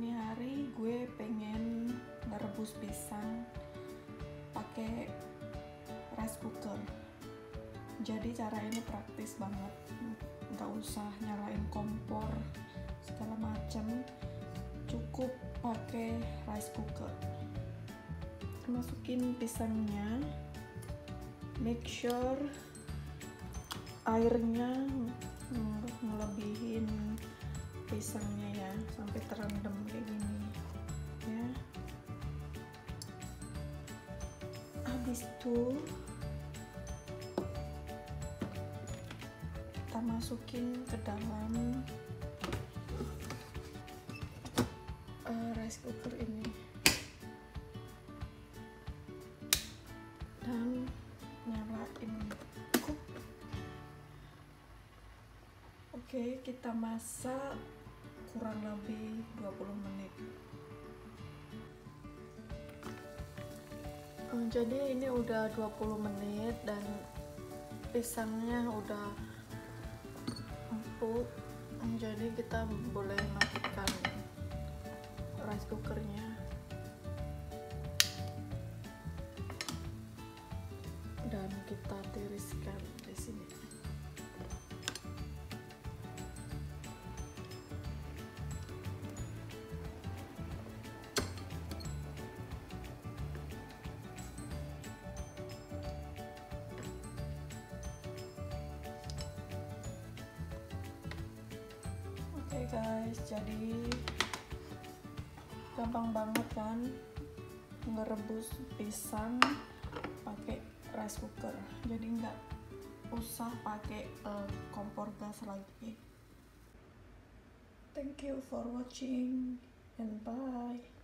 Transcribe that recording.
ini hari gue pengen ngerebus pisang pakai rice cooker. Jadi cara ini praktis banget, nggak usah nyalain kompor segala macam, cukup pakai rice cooker. Masukin pisangnya, make sure airnya ngelebihin pisangnya ya, sampai terendam kayak gini ya. Habis itu kita masukin ke dalam rice cooker ini dan nyalain. Oke, kita masak kurang lebih 20 menit. Jadi ini udah 20 menit dan pisangnya udah empuk. Jadi kita boleh matikan rice cookernya dan kita tiriskan di sini. Oke guys, jadi gampang banget kan ngerebus pisang pakai rice cooker. Jadi nggak usah pakai kompor gas lagi. Thank you for watching and bye.